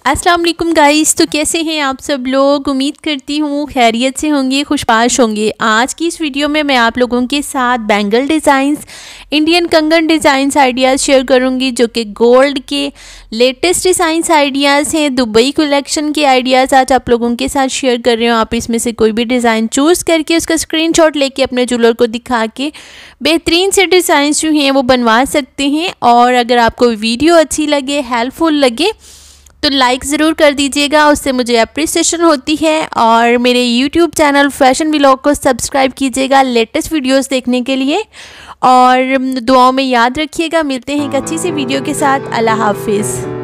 अस्सलाम वालेकुम गाइस। तो कैसे हैं आप सब लोग? उम्मीद करती हूँ खैरियत से होंगे, खुशबाश होंगे। आज की इस वीडियो में मैं आप लोगों के साथ बैंगल डिज़ाइंस, इंडियन कंगन डिज़ाइंस आइडियाज़ शेयर करूँगी, जो कि गोल्ड के लेटेस्ट डिज़ाइंस आइडियाज़ हैं। दुबई कलेक्शन के आइडियाज़ आज आप लोगों के साथ शेयर कर रहे हो। आप इसमें से कोई भी डिज़ाइन चूज़ करके उसका स्क्रीनशॉट लेके अपने ज्वेलर को दिखा के बेहतरीन से डिज़ाइंस जो हैं वो बनवा सकते हैं। और अगर आपको वीडियो अच्छी लगे, हेल्पफुल लगे, तो लाइक ज़रूर कर दीजिएगा, उससे मुझे अप्रिसिएशन होती है। और मेरे यूट्यूब चैनल फैशन व्लॉग को सब्सक्राइब कीजिएगा लेटेस्ट वीडियोस देखने के लिए। और दुआओं में याद रखिएगा। मिलते हैं एक अच्छी सी वीडियो के साथ। अल्लाह हाफिज़।